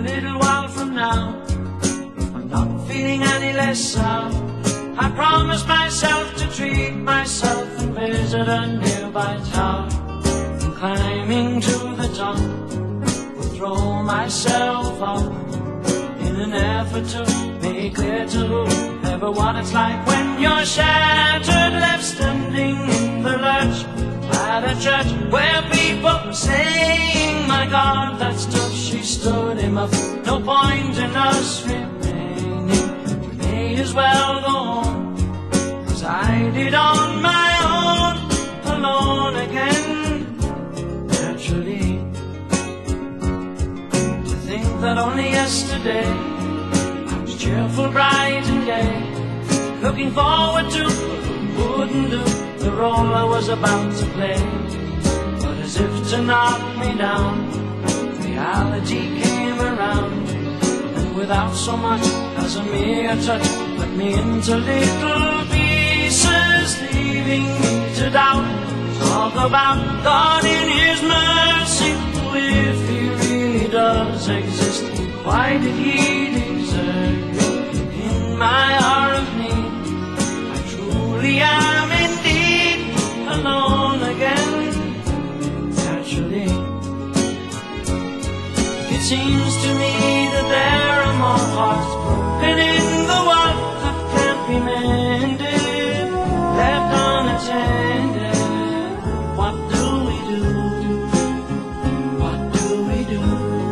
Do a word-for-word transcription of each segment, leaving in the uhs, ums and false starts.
little while from now, I'm not feeling any less sound. I promised myself to treat myself and visit a nearby tower, and climbing to the top, would throw myself up in an effort to make clear to whoever what it's like when you're shattered, left standing in the lurch at a church where people were saying, my God, that's tough. She stood him up. No point in us remaining. We may as well go home, 'cause I did on my own, alone again. Naturally, to think that only yesterday I was cheerful, bright and gay, looking forward to what wouldn't do the role I was about to play. But as if to knock me down, reality came around, and without so much as a mere touch, cut me into little pieces, leaving me to doubt. Talk about God in His mercy, if He really does exist, why did He desert me in my hour of need? I truly am indeed alone again. Naturally, it seems to me that there are more hearts broken in the world that can't be mended, left unattended. What do we do? What do we do?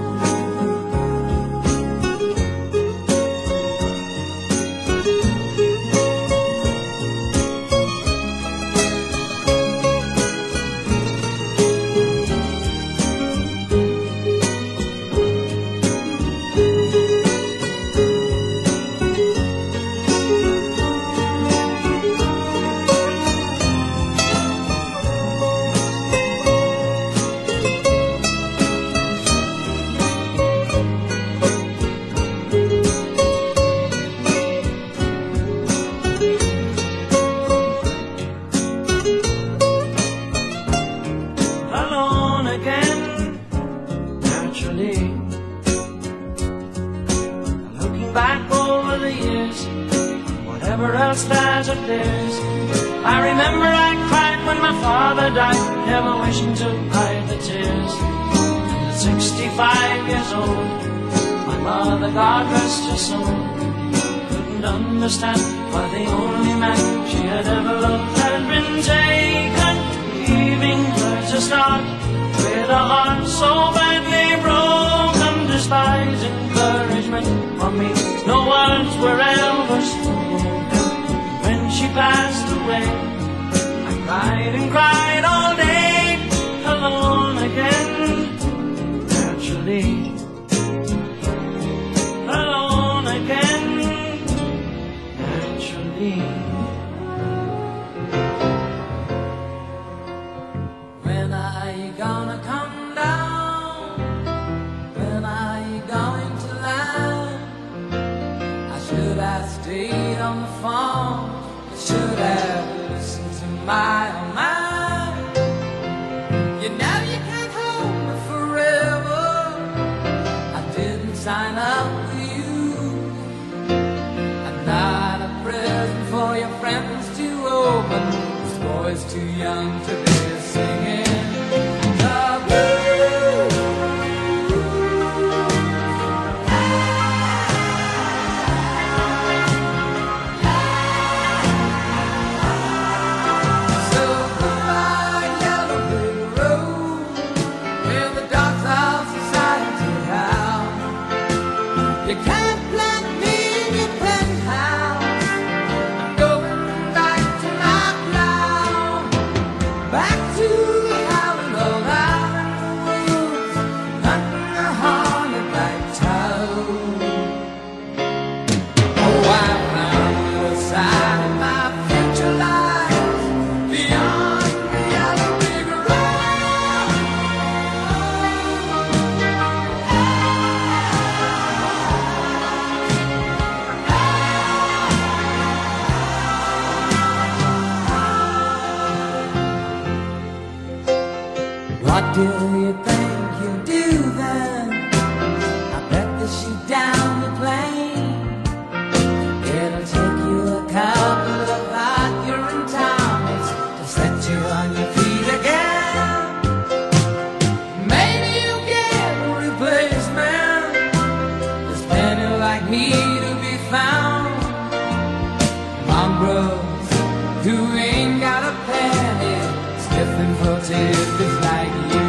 Looking back over the years, whatever else that appears, I remember I cried when my father died, never wishing to hide the tears. And at sixty-five years old, my mother, God rest her soul, couldn't understand why the only man she had ever loved had been taken, leaving her to start with a heart so badly broken. Despise encouragement from me, no words were ever spoken. When she passed away, I cried and cried all day, alone again. Naturally, alone again. Naturally. When are you gonna come down? When are you going to land? I should have stayed on the phone, I should have listened to my own mind. You know you can't hold me forever, I didn't sign up for you. I'm not a present for your friends to open, this boy's too young to be singing the blues. So goodbye, yellow brick road, where the dogs of society howl. You can't plant me in your penthouse, I'm going back to my cloud, back to the howling old island woods, hunting a hornet-like toad. Oh, I found the side of my future life beyond the yellow brick road. What do you think you'll do then? I bet the push you down the plane. It'll take you a couple of hot urine times to set you on your feet again. Maybe you'll get a replacement. There's plenty like me to be found. Mongrels who ain't got a penny, stiff and footed just like you.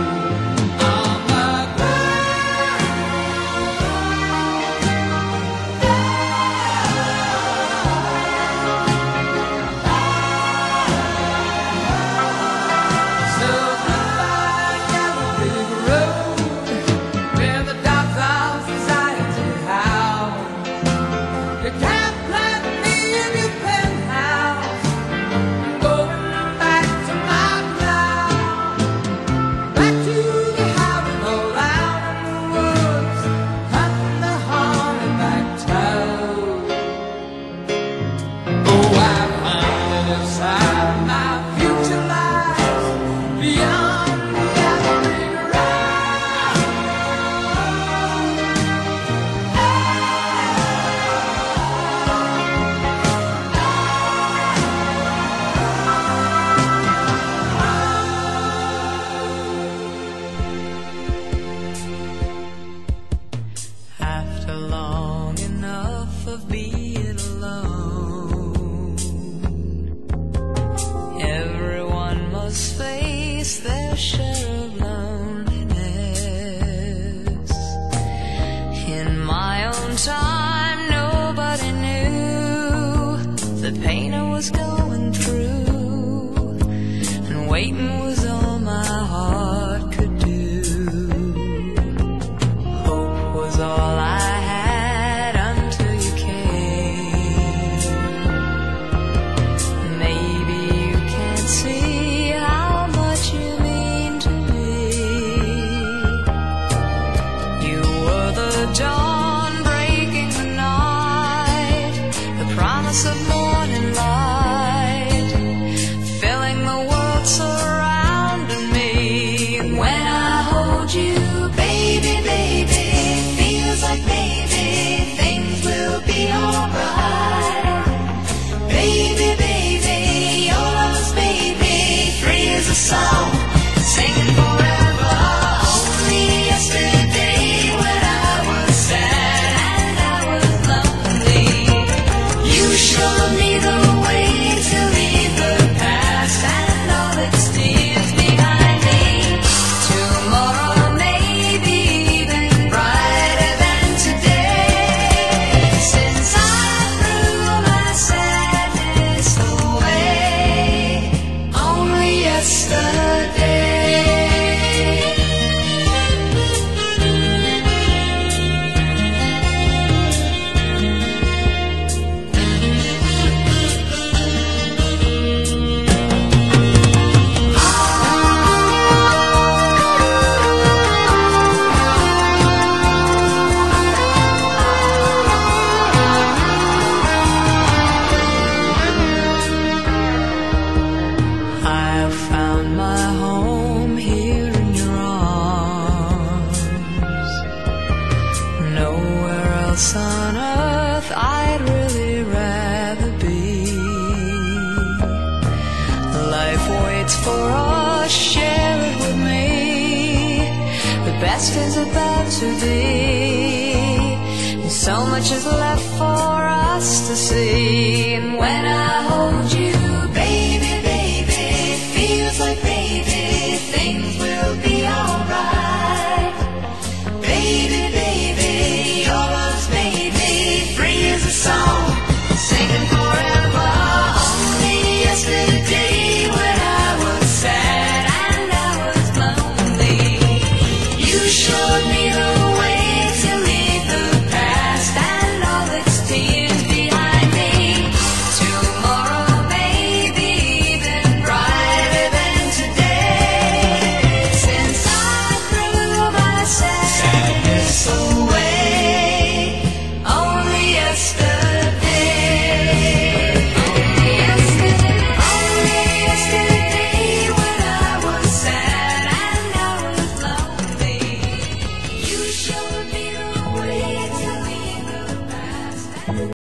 Of being alone, everyone must face their share of loneliness. In my own time, nobody knew the pain I was going through, and waiting was all my heart could do. Hope was all I dawn breaking the night, the promise of morning light, filling the world surrounding me. And when I hold you, baby, baby, feels like maybe things will be alright. Baby, baby, your love's baby, free as a song, singing forever. Only yesterday when I showed me the way to leave the past and all its tears behind me. Tomorrow may be even brighter than today, since I threw my sadness away only yesterday. On earth I'd really rather be. Life waits for us, share it with me. The best is about to be, and so much is left for us to see. And when I hold you, baby, baby, it feels like baby, things will be alright. Baby, baby, your love's baby, free as a song, singing forever. Only yesterday when I was sad and I was lonely, you showed me the way to leave the past and all its tears behind me. Tomorrow may be even brighter than today, since I threw my sadness away only yesterday. Only yesterday, only yesterday when I was sad and I was lonely, you showed